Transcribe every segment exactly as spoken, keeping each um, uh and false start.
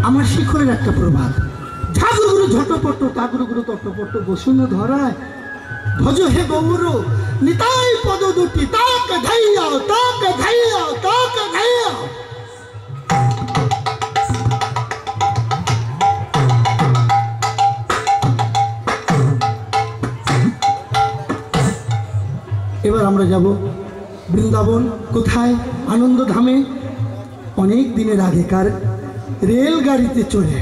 আমার শিখরের একটা প্রভাব, ঝাগুরু গুরু ঝটপট তাগুরু গুরু তটপট বসুন ধরায় ভজ হে গৌর নিতাই পদ দুটি তাক ধাইয়া তাক ধাইয়া তাক ধাইয়া। এবার আমরা যাব বৃন্দাবন। কোথায়? আনন্দধামে। অনেক দিনের আগেকার রেলগাড়িতে চড়ে।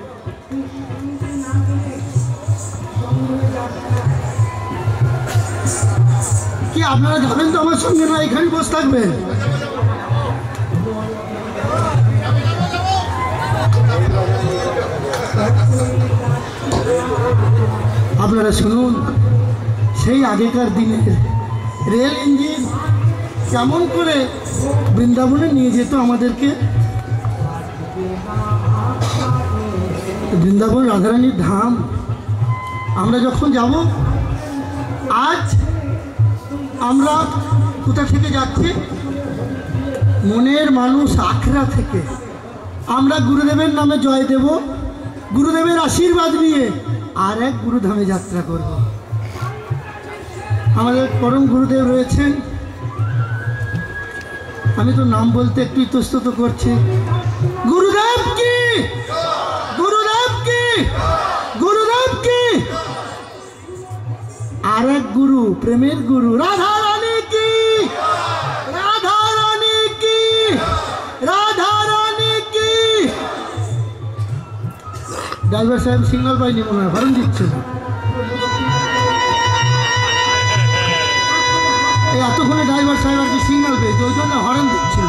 কি আপনারা যাবেন তো আমার সঙ্গে, না এখানে বসে থাকবেন? আপনারা শুনুন, সেই আগেকার দিনের রেল ইঞ্জিন কেমন করে বৃন্দাবনে নিয়ে যেত আমাদেরকে। বৃন্দাবন রাধারানীর ধাম আমরা যখন যাব, আজ আমরা কোথা থেকে যাচ্ছি? মনের মানুষ আখড়া থেকে। আমরা গুরুদেবের নামে জয় দেব, গুরুদেবের আশীর্বাদ নিয়ে আর এক গুরুধামে যাত্রা করব। আমাদের পরম গুরুদেব রয়েছেন, আমি তো নাম বলতে একটু ইতস্তত করছি। গুরুদেব কি, গুরুদেব কি, গুরুদেব কি। আর এক গুরু, প্রেমের গুরু, রাধা রানী কি, রাধা রানী কি, রাধা রানী কি। ড্রাইভার সাহেব সিগন্যাল পাইনি মনে হয়, হরণ দিচ্ছে না। এই এতক্ষণে ড্রাইভার সাহেব আর কি সিগন্যাল পেয়েছে, ওই জন্য হরণ দিচ্ছিল।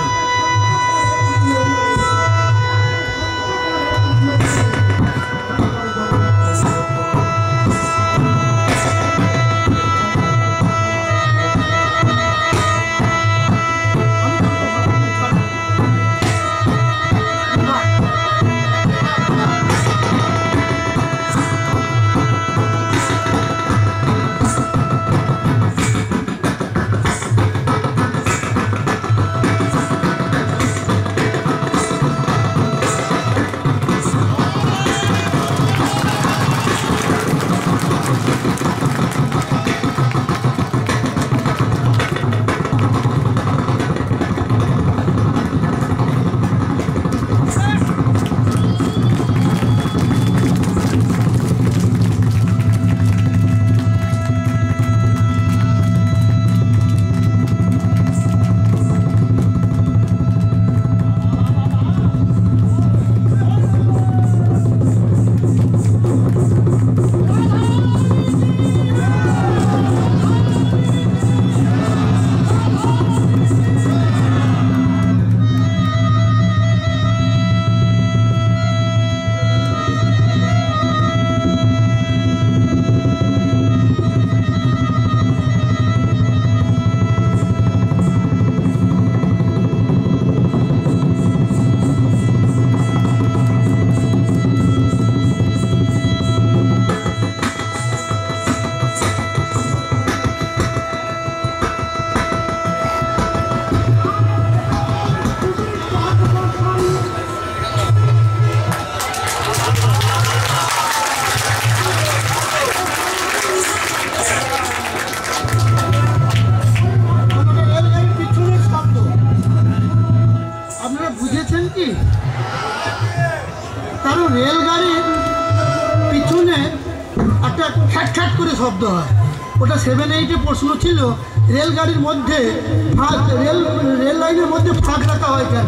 শব্দ হয়, ওটা সেভেন এইটে প্রশ্ন ছিল, রেলগাড়ির মধ্যে ফাঁক, রেল রেল লাইনের মধ্যে ফাঁক রাখা হয় কেন?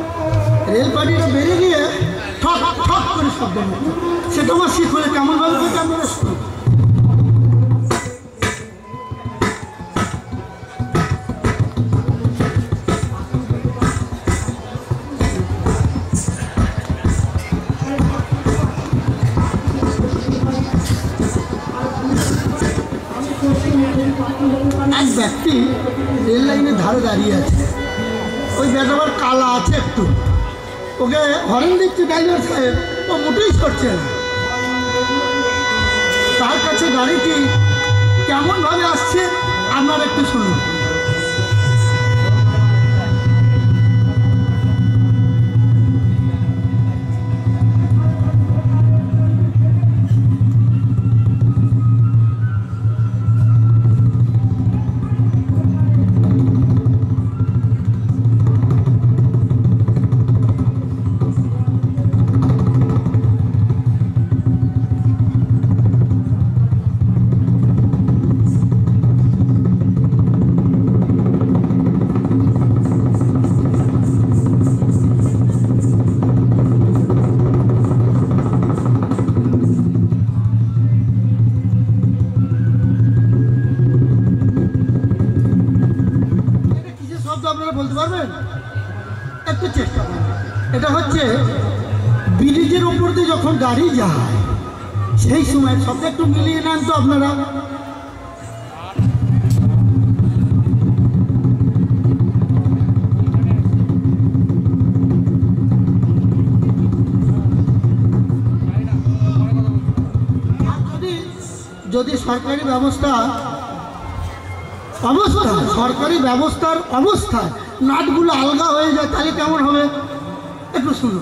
রেলগাড়িটা বেরিয়ে গিয়ে ঠক ঠক করে শব্দ হতো, সেটা আমার শিখলে কেমনভাবে থেকে আপনারা শুনুন। এক ব্যক্তি রেল লাইনের ধারে দাঁড়িয়ে আছে, ওই ব্যাটাবার কালা আছে একটু, ওকে হরেন দিচ্ছে ড্রাইভার সাহেব, ও মোটেই করছে না। তার কাছে গাড়িটি কেমনভাবে আসছে আপনারা একটু শুনুন। উপর দিয়ে যখন গাড়ি যায় সেই সময় শব্দ একটু মিলিয়ে নেন তো আপনারা। যদি সরকারি ব্যবস্থা অবস্থা সরকারি ব্যবস্থার অবস্থায় নাটগুলো আলগা হয়ে যায় তাহলে কেমন হবে একটু শুনুন।